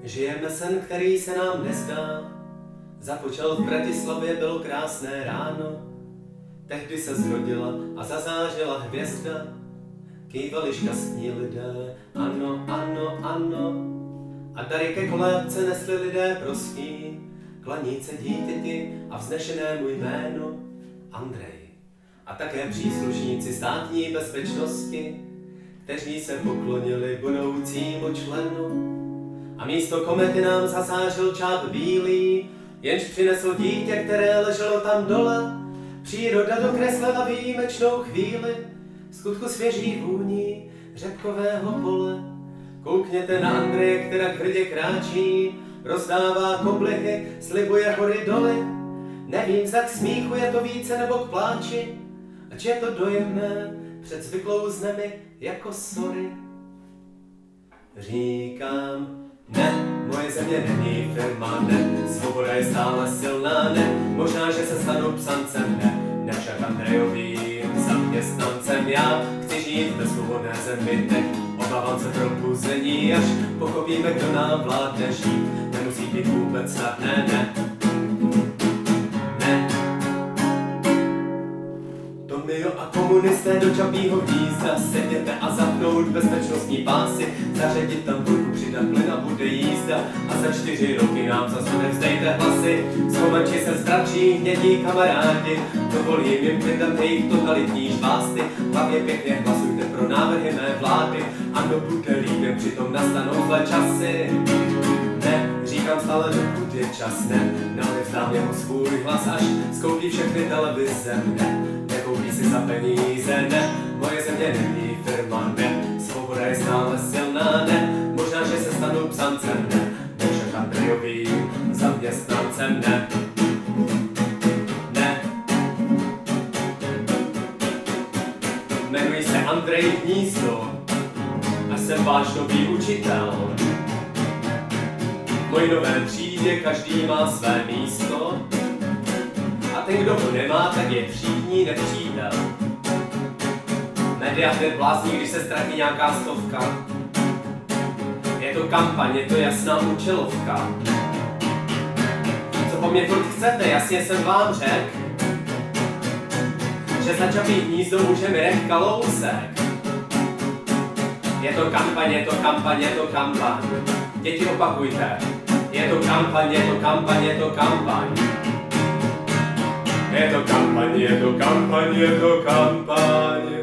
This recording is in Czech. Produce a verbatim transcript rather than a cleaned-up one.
Žijeme sen, který se nám nezdá. Započal v Bratislavě, bylo krásné ráno. Tehdy se zrodila a zazářila hvězda. Kývali šťastní lidé, ano, ano, ano. A dary ke kolébce nesli lidé prostí. Klaníce dítěti a vznešenému jménu Andrej. A také příslušníci státní bezpečnosti, kteří se poklonili budoucímu členu. A místo komety nám zasážil čáp bílý, jenž přinesl dítě, které leželo tam dole. Příroda dokreslila výjimečnou chvíli, skutku svěží vůní řepkového pole. Koukněte na Andreje, která hrdě kráčí, rozdává koblihy, slibuje hory doly. Nevím, zda k smíchu je to více nebo k pláči, ač je to dojemné před zvyklou znemi jako sorry. Říkám, ne, moje země není firma, ne, svoboda je stále silná, ne, možná, že se stanu psancem, ne, ne však Andrejovým zaměstnancem. Já chci žít ve svobodné zemi teď, obávám se probuzení, až pochopíme, kdo nám vládne. Žít nemusí být vůbec snadné, ne, ne. Tomio a komunisté do Čapího hnízda, seděte a zapnout bezpečnostní pásy, zařadit tam burku, přidat plyn a bude jízda. A za čtyři roky nám zase nevzdejte hlasy, schovači se ztračí, hnědí kamarádi, dovolím jim vydat jejich totalitní žvásty. Hlavně pěkně hlasujte pro návrhy mé vlády, ano, bude líbě, přitom nastanou zlé časy. Ne, říkám stále, dokud je čas, ne, neodevzdám jeho svůj hlas, až skoupí všechny televize, ne, nekoupí si za peníze, ne, moje země není firma, ne, svoboda je stále silná, ne, možná, že se stanu psancem, ne, ne však Andrejovým zaměstnancem, ne, ne. Jmenuji se Andrej Hnízdo a jsem váš nový učitel. V mojí nové třídě každý má své místo a ten, kdo ho nemá, tak je třídní nepřítel. Média hned blázní, když se ztratí nějaká stovka. Je to kampaň, je to jasná účelovka. Co po mně furt chcete, jasně jsem vám řek, že za Čapí hnízdo může Mirek Kalousek. Je to kampaň, je to kampaň, je to kampaň. Děti, opakujte. Je to kampaň, je to kampaň, je to kampaň. Je to kampaň, je to kampaň, je to kampaň.